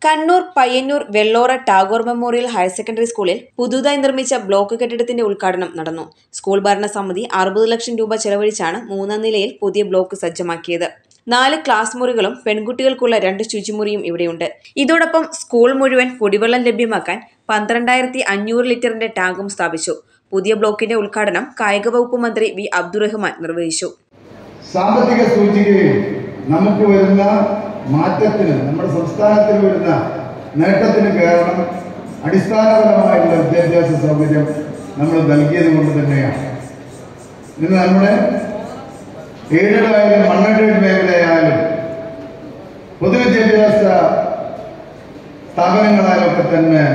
Kannur Payyanur Vellora Tagore memorial higher secondary സ്കൂളിൽ പുതുതായി നിർമ്മിച്ച ബ്ലോക്ക് കെട്ടിടത്തിന്റെ ഉദ്ഘാടനം നടന്നു. സ്കൂൾ ഭരണസമിതി 60 ലക്ഷം രൂപ ചെലവഴിച്ചാണ് 3-ാം നിലയിൽ പുതിയ ബ്ലോക്ക് സജ്ജമാക്കിയത്. 4 ക്ലാസ് മുറികളും പെൺകുട്ടികൾക്കുള്ള 2 ശുചിമുറിയും ഇവിടെയുണ്ട്. ഇതോടൊപ്പം സ്കൂൾ മുഴുവൻ കുടിവെള്ളം ലഭ്യമാക്കാൻ 12,500 ലിറ്ററിന്റെ ടാങ്കും സ്ഥാപിച്ചു. പുതിയ ബ്ലോക്കിന്റെ ഉദ്ഘാടനം കായിക വകുപ്പ് മന്ത്രി വി അബ്ദുറഹ്മാൻ നിർവഹിച്ചു. സാമ്പത്തിക സൂചികയിൽ നമുക്ക് വരുന്ന മാറ്റത്തിന്, നമ്മുടെ സംസ്ഥാനത്തിന് വരുന്ന നേട്ടത്തിന് കാരണം അടിസ്ഥാനപരമായുള്ള വിദ്യാഭ്യാസ സൗകര്യം നമ്മൾ നൽകിയത് കൊണ്ട് തന്നെയാണ്. ഇന്ന് നമ്മുടെ എയ്ഡഡ് മണ്ണെയ്ഡഡ് മേഖലയായാലും പൊതുവിദ്യാഭ്യാസ സ്ഥാപനങ്ങളായാലൊക്കെ തന്നെ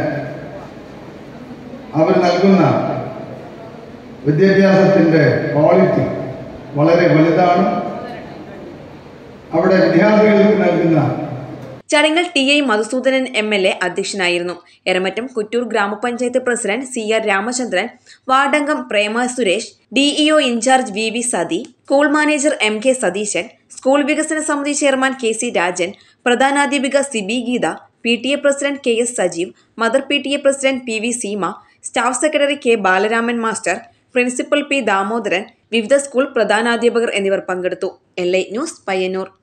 അവർ നൽകുന്ന വിദ്യാഭ്യാസത്തിന്റെ ക്വാളിറ്റി വളരെ വലുതാണ്. അവിടെ വിദ്യാർത്ഥികൾക്ക് നൽകുന്ന ചടങ്ങിൽ ടി.ഐ. മധുസൂദനൻ എം.എൽ.എ. അധ്യക്ഷനായിരുന്നു. എരമറ്റം കുറ്റൂർ ഗ്രാമപഞ്ചായത്ത് പ്രസിഡന്റ് സി.ആർ. രാമചന്ദ്രൻ, വാർഡംഗം പ്രേമ സുരേഷ്, DEO ഇൻചാർജ് വി. Sathi, school manager M.K. Satheesan, school വികസന സമിതി ചെയർമാൻ K.C. രാജൻ, പ്രധാനാധ്യാപിക Sibi Geetha, PTA president K.S. Sajeev, mother PTA president P.V. Seema, staff secretary K. Balaraman master, principal P. Damodaran, വിവിധ സ്കൂൾ പ്രധാനാധ്യാപകർ എന്നിവർ പങ്കെടുത്തു. LI news Payyanur.